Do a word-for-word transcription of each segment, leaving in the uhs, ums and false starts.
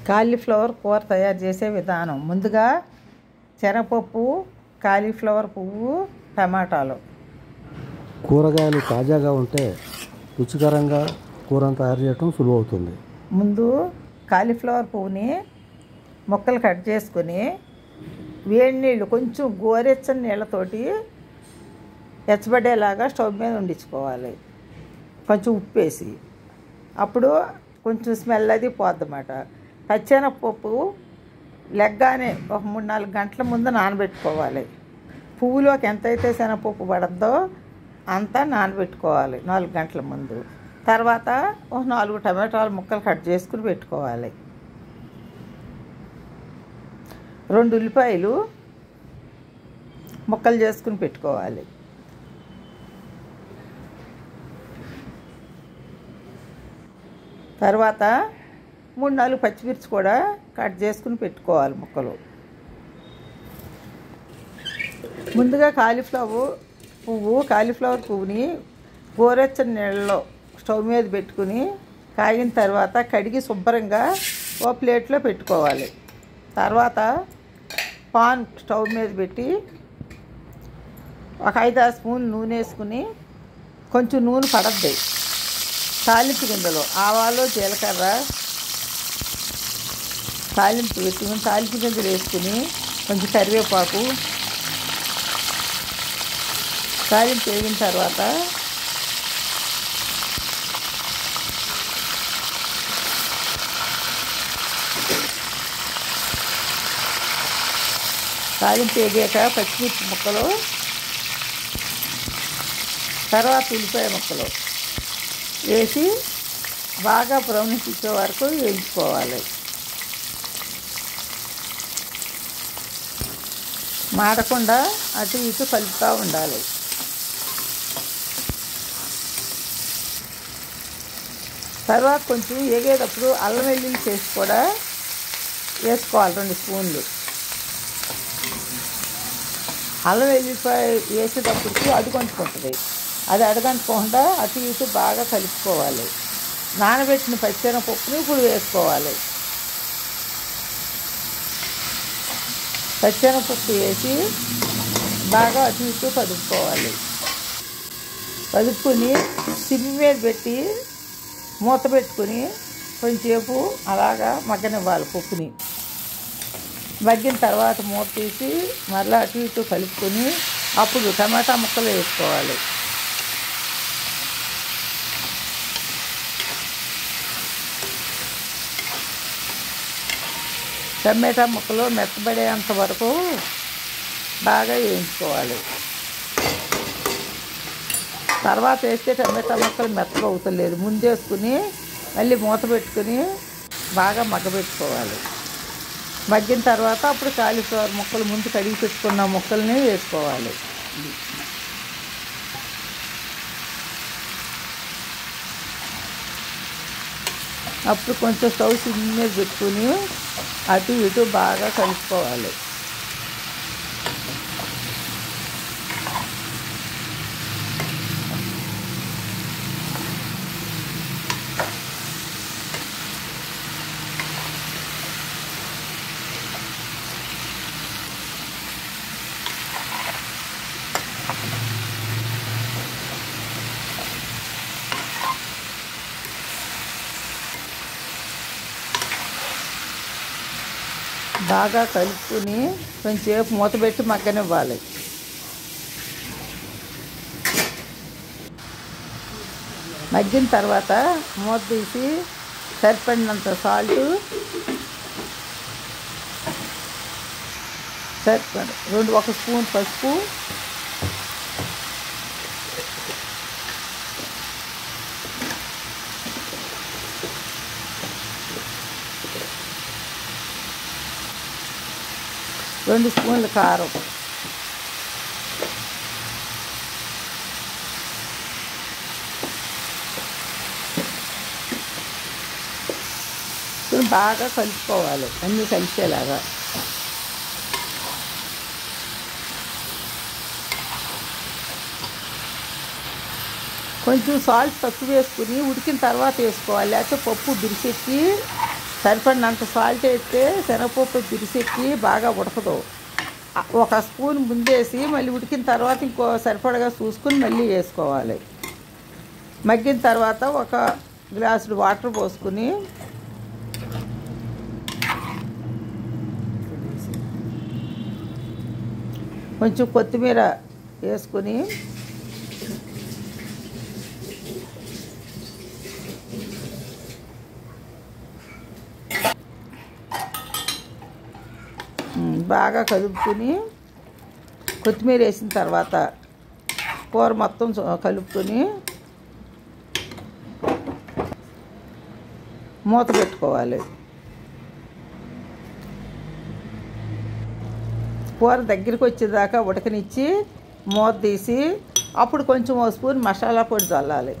Cauliflower కూర తయారు చేసే విధానం. ముందుగా శనగపప్పు, కాలీఫ్లవర్ పువ్వు, టమాటాలు. కూరగాయలు తాజాగా ఉంటే రుచికరంగా కూరను తయారు చేయడం సులువు అవుతుంది. ముందు కాలీఫ్లవర్ పువ్వుని ముక్కలు కట్ చేసుకుని వేడి నీళ్ళు కొంచెం గోరెచ్చని నీళ్ళతోటి ఎచ్చబడేలాగా స్టవ్ మీద వండించుకోవాలి. కొంచెం ఉప్పు వేసి, అప్పుడు కొంచెం స్మెల్ అది పోద్దన్నమాట. పచ్చెనగపప్పు లెగ్గానే ఒక మూడు నాలుగు గంటల ముందు నానబెట్టుకోవాలి. పువ్వులోకి ఎంతైతే శనగపప్పు పడద్దో అంతా నానబెట్టుకోవాలి నాలుగు గంటల ముందు. తర్వాత ఒక నాలుగు టమాటాలు ముక్కలు కట్ చేసుకుని పెట్టుకోవాలి. రెండు ఉల్లిపాయలు ముక్కలు చేసుకుని పెట్టుకోవాలి. తర్వాత మూడు నాలుగు పచ్చిమిర్చి కూడా కట్ చేసుకుని పెట్టుకోవాలి ముక్కలు. ముందుగా కాలీఫ్లవర్ పువ్వు కాలీఫ్లవర్ పువ్వుని గోరెచ్చని నీళ్ళలో స్టవ్ మీద పెట్టుకుని కాగిన తర్వాత కడిగి శుభ్రంగా ఓ ప్లేట్లో పెట్టుకోవాలి. తర్వాత పాన్ స్టవ్ మీద పెట్టి ఒక ఐదు ఆరు స్పూన్లు నూనె వేసుకుని, కొంచెం నూనె పడద్ది. తాలింపు గింజలు ఆవాలు, జీలకర్ర తాలింపు పెట్టుకుని తాలింపు గింజలు వేసుకుని కొంచెం కరివేపాకు తాలింపు వేగిన తర్వాత తాలింపు వేగాక పచ్చిమిర్చి ముక్కలు, తర్వాత ఉల్లిపాయ ముక్కలు వేసి బాగా బ్రౌనిష్ ఇచ్చే వరకు వేయించుకోవాలి. మాడకుండా అటు ఇటు కలుపుతూ ఉండాలి. తర్వాత కొంచెం వేగేటప్పుడు అల్లం వెల్లుల్లి చేసి కూడా వేసుకోవాలి. రెండు స్పూన్లు అల్లం వెల్లుల్లిపాయ వేసేటప్పటికి అడుగంటుకుంటుంది. అది అడగంటుకోకుండా అటు ఇటు బాగా కలుపుకోవాలి. నానబెట్టిన పచ్చెనగపప్పుని ఇప్పుడు వేసుకోవాలి. పచ్చెనగపప్పు వేసి బాగా అటు ఇటు కదుపుకోవాలి. కదుపుకొని సిమ్ మీద పెట్టి మూత పెట్టుకుని కొంచెంసేపు అలాగా మగ్గనివ్వాలి. పప్పుని మగ్గిన తర్వాత మూత తీసి మళ్ళీ అటు ఇటు కలుపుకొని అప్పుడు టమాటా ముక్కలు వేసుకోవాలి. టమాటా ముక్కలు మెత్తబడేంత వరకు బాగా వేయించుకోవాలి. తర్వాత వేస్తే టమాటా ముక్కలు మెత్తగా అవుతలేదు. ముందు వేసుకుని మళ్ళీ మూత పెట్టుకుని బాగా మగ్గబెట్టుకోవాలి. మగ్గిన తర్వాత అప్పుడు కాలీఫ్లవర్ ముక్కలు ముందు కడిగి పెట్టుకున్న ముక్కల్ని వేసుకోవాలి. అప్పుడు కొంచెం స్టవ్ సిమ్ మీద పెట్టుకుని అటు ఇటు బాగా కలుపుకోవాలి. బాగా కలుపుకుని కొంచెంసేపు మూత పెట్టి మగ్గనివ్వాలి. మగ్గిన తర్వాత మూత తీసి సరిపడినంత సాల్టు, సరిపడి రెండు ఒక స్పూన్ పసుపు, రెండు స్పూన్ల కారం, బాగా కలుపుకోవాలి అన్నీ కలిసేలాగా. కొంచెం సాల్ట్ తక్కువ వేసుకుని ఉడికిన తర్వాత వేసుకోవాలి, లేకపోతే పప్పు బిరిసెక్కి సరిపడినంత సాల్ట్ వేస్తే శనగపప్పు బిరిసెక్కి బాగా ఉడకదు. ఒక స్పూన్ ముందేసి మళ్ళీ ఉడికిన తర్వాత ఇంకో సరిపడగా చూసుకుని మళ్ళీ వేసుకోవాలి. మగ్గిన తర్వాత ఒక గ్లాసుడు వాటర్ పోసుకుని కొంచెం కొత్తిమీర వేసుకుని బాగా కలుపుకుని కొత్తిమీర వేసిన తర్వాత కూర మొత్తం కలుపుకొని మూత పెట్టుకోవాలి. కూర దగ్గరికి వచ్చేదాకా ఉడకనిచ్చి మూత తీసి అప్పుడు కొంచెం ఓ స్పూన్ మసాలా పొడి చల్లాలి.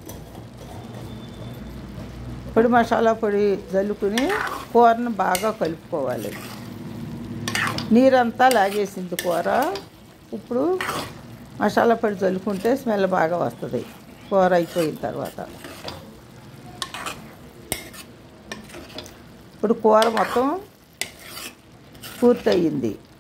పొడి మసాలా పొడి చల్లుకుని కూరను బాగా కలుపుకోవాలి. నీరంతా లాగేసింది కూర. ఇప్పుడు మసాలా పొడి చల్లుకుంటే స్మెల్ బాగా వస్తుంది కూర అయిపోయిన తర్వాత. ఇప్పుడు కూర మొత్తం పూర్తయింది.